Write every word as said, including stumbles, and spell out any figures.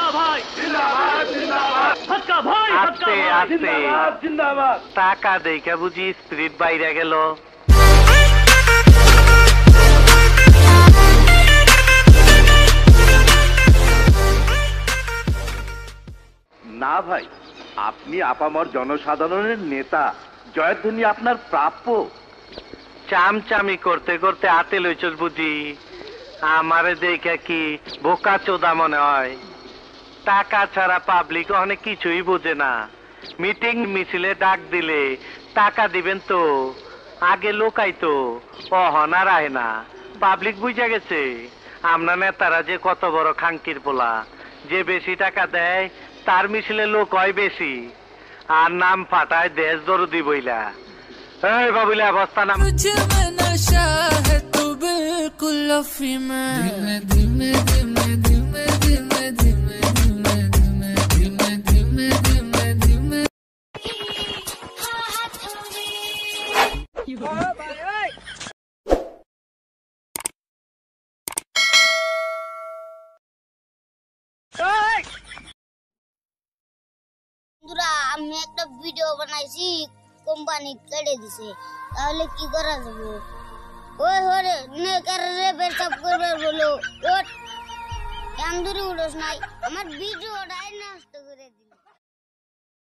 ভাই জিন্দাবাদ জিন্দাবাদ হক্কা ভাই হক্কা ভাই জিন্দাবাদ জিন্দাবাদ টাকা দেইকা বুঝি স্পিরিট বাইরে গেল না ভাই আপনি আপামর জনসাধারণের নেতা জয়ধ্বনি আপনার প্রাপ্য চামচামি করতে করতে হাতে লইছস বুঝি আমারে দেখে কি বোকা চোদা মনে হয় টাকা ছাড়া পাবলিক অনেক কিছুই বোঝে না মিটিং মিছিলে ডাক দিলে টাকা দিবেন তো আগে লোকাই তো অহনা রায় না পাবলিক বুঝা গেছে আমরা নেতারা যে কত বড় খাঙ্কির পোলা যে বেশি টাকা দেয় তার মিছিলে লোক হয় বেশি আর নাম ফাটায় দেশ দরদি বইলা এই বাবুলা অবস্থা নাম আমি একটা ভিডিও বানাইছি কোম্পানি কেটে দিছে তাহলে কি করা যাবে ওই হরে নে করে পেছাব করবে বলো ওট কেন দূরে উড়োস নাই আমার ভিডিওটাই নষ্ট করে দিল